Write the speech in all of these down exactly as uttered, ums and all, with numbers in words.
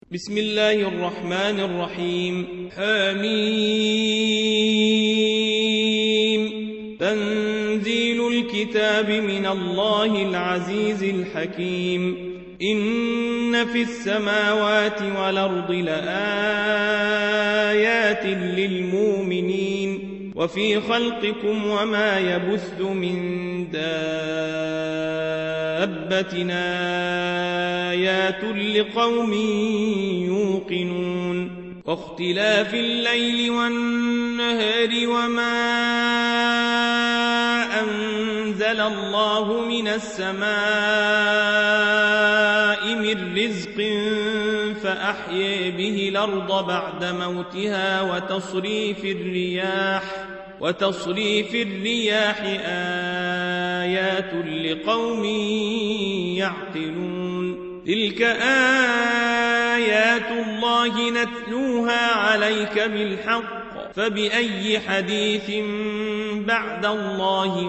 بسم الله الرحمن الرحيم. حميم. تنزيل الكتاب من الله العزيز الحكيم. إن في السماوات والأرض لآيات للمؤمنين وفي خلقكم وما يبث من دابة آيات لقوم يوقنون. واختلاف الليل والنهار وما أنزل الله من السماء من رزق فأحيي به الأرض بعد موتها وتصريف الرياح وتصريف الرياح آيات لقوم يعقلون. تلك آيات الله نتلوها عليك بالحق فبأي حديث بعد الله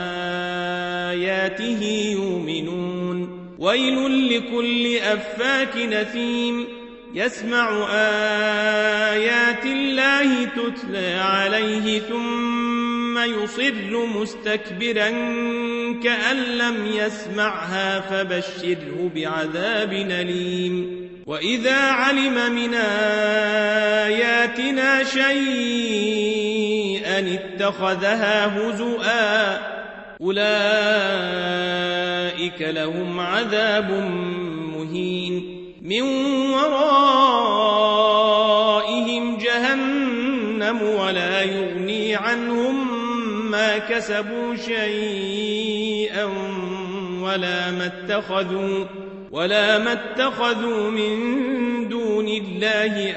وآياته يؤمنون. ويل لكل أفاك نثيم يسمع آيات الله تتلى عليه ثم يصر مستكبرا كأن لم يسمعها فبشره بعذاب أليم. وإذا علم من آياتنا شيئا اتخذها هزؤا أولئك لهم عذاب مهين. من ورائهم جهنم ولا يغني عنهم ما كسبوا شيئا ولا ما اتخذوا ولا ما اتخذوا من دون الله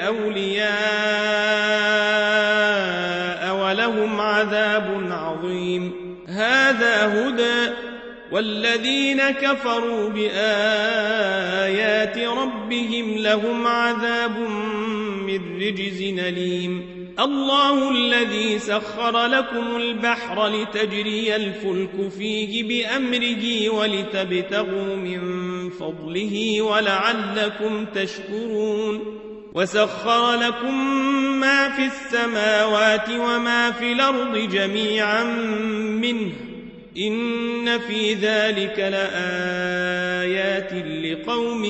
أولياء ولهم عذاب عظيم. هذا هدى والذين كفروا بآيات ربهم لهم عذاب من رجز أليم. الله الذي سخر لكم البحر لتجري الفلك فيه بأمره ولتبتغوا من فضله ولعلكم تشكرون. وسخر لكم ما في السماوات وما في الأرض جميعا منه إن في ذلك لآيات لقوم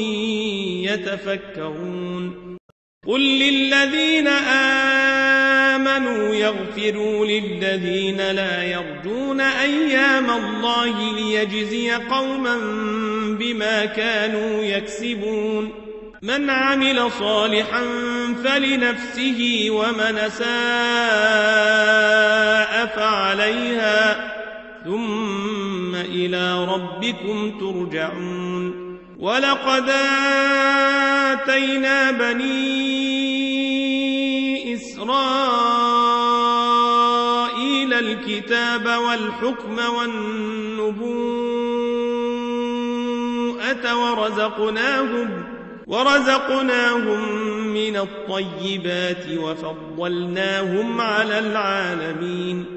يتفكرون. قل للذين آمنوا يغفروا للذين لا يرجون أيام الله ليجزي قوما بما كانوا يكسبون. من عمل صالحا فلنفسه ومن أساء فعليها ثم إلى ربكم ترجعون. ولقد آتينا بني إسرائيل الكتاب والحكم والنبوءة ورزقناهم ورزقناهم من الطيبات وفضلناهم على العالمين.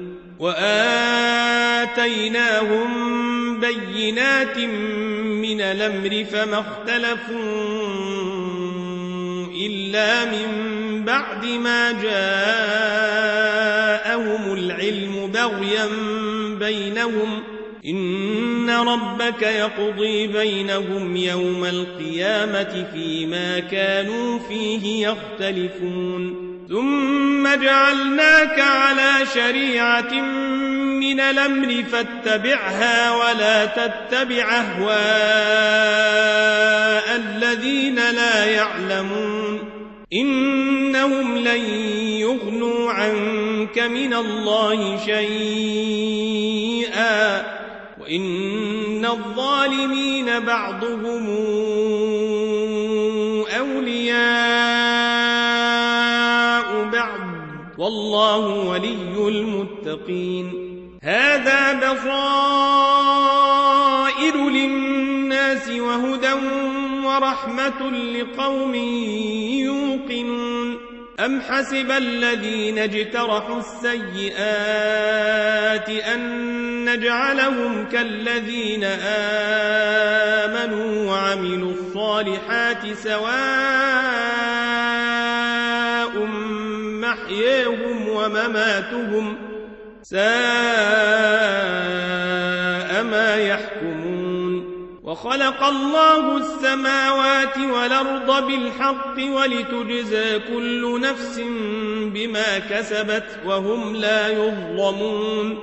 وآتيناهم بينات من الأمر فما اختلفوا إلا من بعد ما جاءهم العلم بغيا بينهم. إن ربك يقضي بينهم يوم القيامة فيما كانوا فيه يختلفون. ثم جعلناك على شريعة من الأمر فاتبعها ولا تتبع أهواء الذين لا يعلمون. إنهم لن يغنوا عنك من الله شيئا وإن الظالمين بعضهم أولياء بعض والله ولي المتقين. هذا بصائر للناس وهدى ورحمة لقوم يوقنون. أم حسب الذين اجترحوا السيئات أن نجعلهم كالذين آمنوا وعملوا الصالحات سواء محياهم ومماتهم ساء ما يحكمون وخلق الله السماوات والأرض بالحق ولتجزى كل نفس بما كسبت وهم لا يظلمون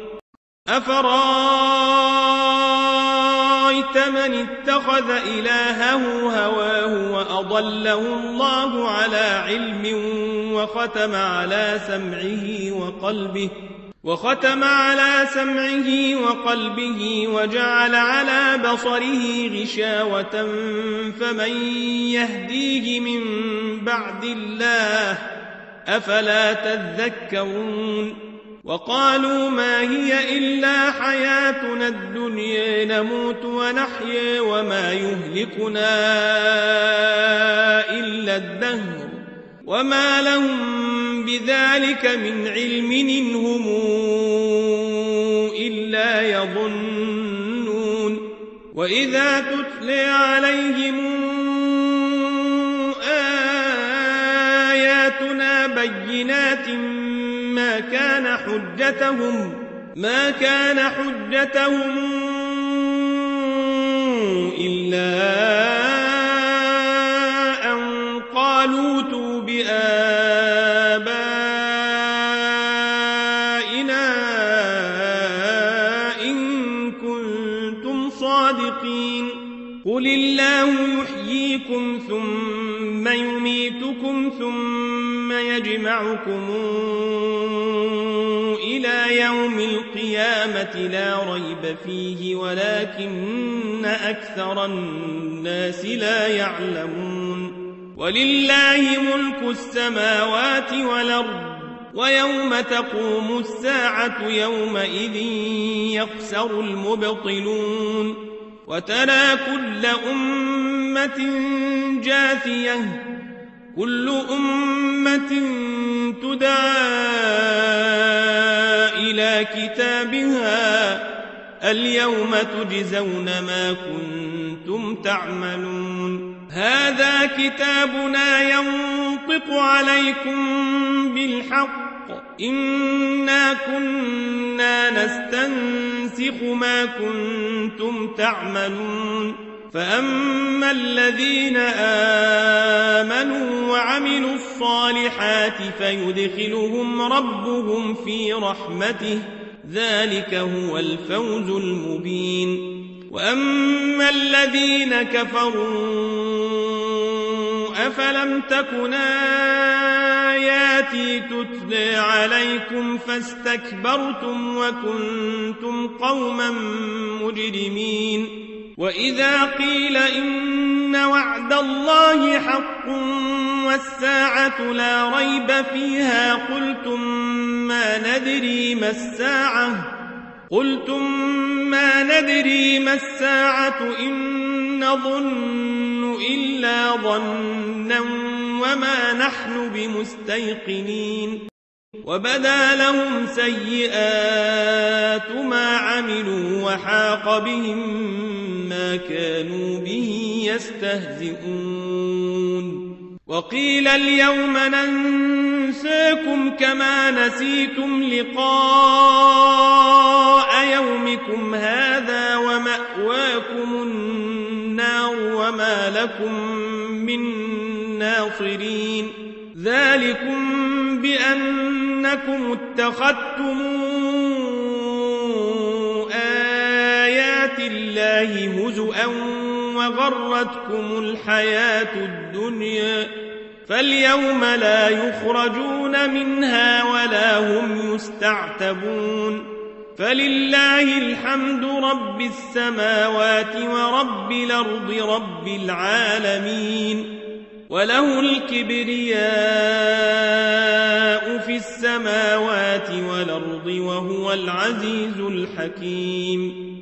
أفرأيت من اتخذ إلهه هواه وأضله الله على علم وختم على سمعه وقلبه وختم على سمعه وقلبه وجعل على بصره غشاوة فمن يهديه من بعد الله أفلا تذكرون وقالوا ما هي إلا حياتنا الدنيا نموت ونحيا وما يهلكنا إلا الدهر وما لهم بذلك من علم إن هم إلا يظنون وإذا تتلى عليهم آياتنا بينات ما كان حجتهم ما كان حجتهم إلا أن قالوا ائتوا بآبائنا إن كنتم صادقين قل الله يحييكم ثم يميتكم ثم يجمعكم إلى يوم القيامة لا ريب فيه ولكن أكثر الناس لا يعلمون ولله ملك السماوات والأرض ويوم تقوم الساعة يومئذ يخسر المبطلون وترى كل أمة جاثية كل أمة تدعى إلى كتابها اليوم تجزون ما كنتم تعملون هذا كتابنا ينطق عليكم بالحق إنا كنا نستنسخ ما كنتم تعملون فأما الذين آمنوا وعملوا الصالحات فيدخلهم ربهم في رحمته ذلك هو الفوز المبين وأما الذين كفروا أفلم تكن آياتي تتلى عليكم فاستكبرتم وكنتم قوما مجرمين وإذا قيل إن وعد الله حق والساعة لا ريب فيها قلتم ما ندري ما الساعة قلتم ما ندري ما الساعة إن نظن إلا ظنا وما نحن بمستيقنين وبدا لهم سيئات ما عملوا وحاق بهم ما كانوا به يستهزئون وقيل اليوم ننساكم كما نسيتم لقاء يومكم هذا ومأواكم النار وما لكم من ناصرين ذلكم بأنكم اتخذتم آيات الله هزؤا وغرتكم الحياة الدنيا فاليوم لا يخرجون منها ولا هم يستعتبون فلله الحمد رب السماوات ورب الأرض رب العالمين وله الكبرياء في السماوات والأرض وهو العزيز الحكيم